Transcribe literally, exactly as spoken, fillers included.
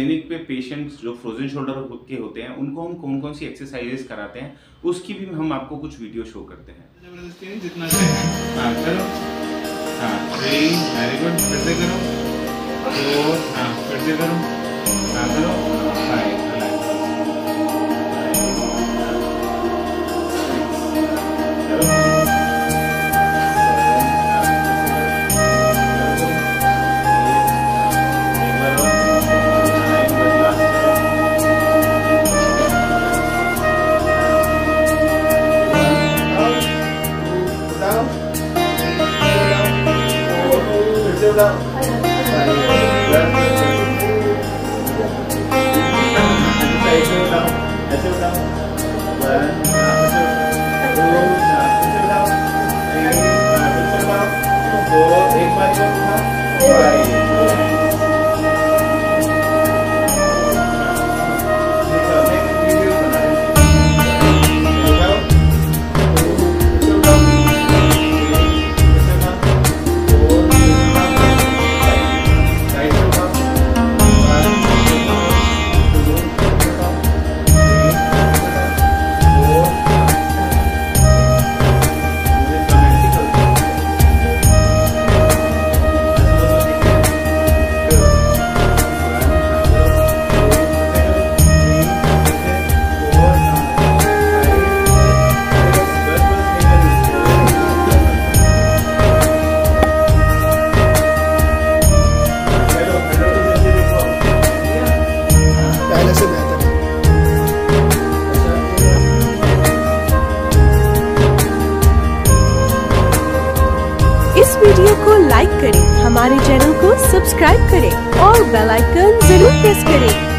Clinic पे patients जो frozen shoulder के होते हैं उनको हम कौन कौन सी एक्सरसाइजेस कराते हैं उसकी भी हम आपको कुछ वीडियो शो करते हैं। जबरदस्ती नहीं, जितना चाहे। हाँ करो, हाँ थ्री, वेरी गुड, फिर से करो, फोर, हाँ फिर से करो, हाँ करो, फाइव, ऐसे बताओ, वन, टू, दो, एक बार वीडियो को लाइक करें, हमारे चैनल को सब्सक्राइब करें और बेल आइकन जरूर प्रेस करें।